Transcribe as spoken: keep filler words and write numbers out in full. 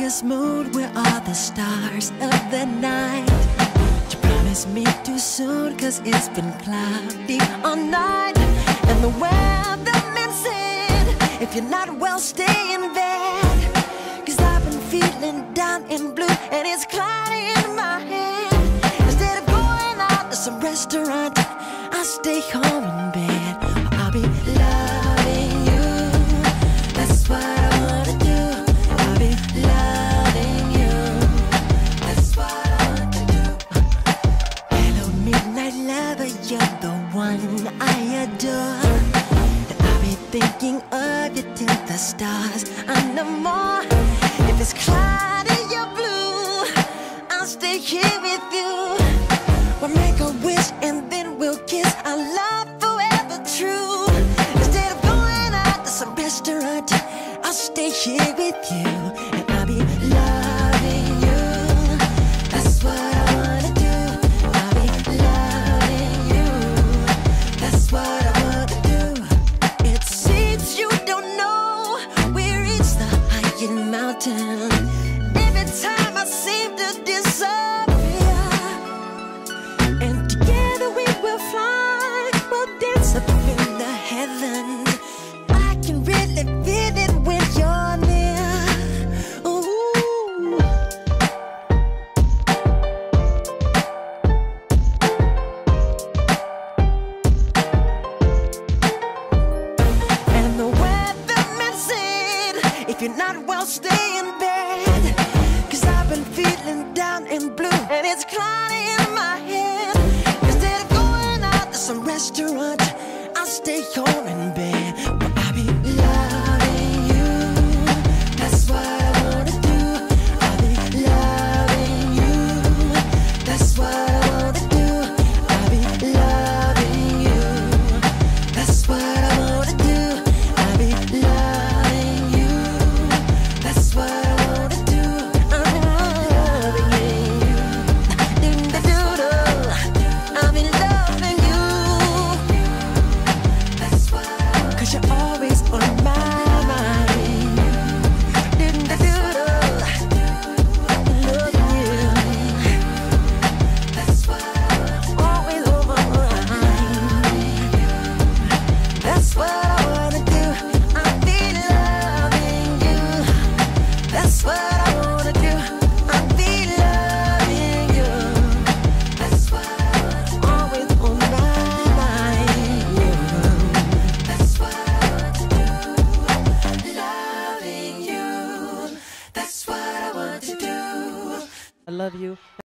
August moon, we're all the stars of the night. You promised me too soon, cause it's been cloudy all night. And the weatherman said, if you're not well, stay in bed. Cause I've been feeling down and blue, and it's cloudy in my head. Instead of going out to some restaurant, I'll stay home in bed. I'll be loving you, that's what I wanna do. I'll be loving you, that's what I want to do. Hello midnight lover, you're the one I adore. And I'll be thinking of you till the stars and no more. If it's cloudy or blue, I'll stay here with you. We'll make a wish and then we'll kiss our love forever true. Instead of going out to some restaurant, I'll stay here with you. And I'll be loving you, that's what I wanna do. I'll be loving you, that's what I wanna do. It seems you don't know we reached the highest mountain. Every time I seem to disappear, and together we will fly, we'll dance up in the heaven. I can really feel it when you're near. Ooh. And the weatherman said, if you're not well, stay in bed. Cause I've been feeling down and blue, and it's cloudy in my head. Instead of going out to some restaurant, I'll stay home in bed. Well, I'll be loving you, that's what I wanna do. I'll be loving you, that's what I wanna do. I'll be loving you, that's what I wanna do. I'll be loving you, that's what I wanna do. I'm loving you, do-do-do-do. I'm in loving you, that's what I wanna do. Cause you're always on my mind. Do-do-do-do. Loving you, that's what I wanna do. Always on my mind. That's what I wanna do. I'll be loving you, that's what I wanna do. I'll be loving you, that's what I wanna do. Always on my mind. That's what I want to do. Loving you, that's what I want to do. I love you.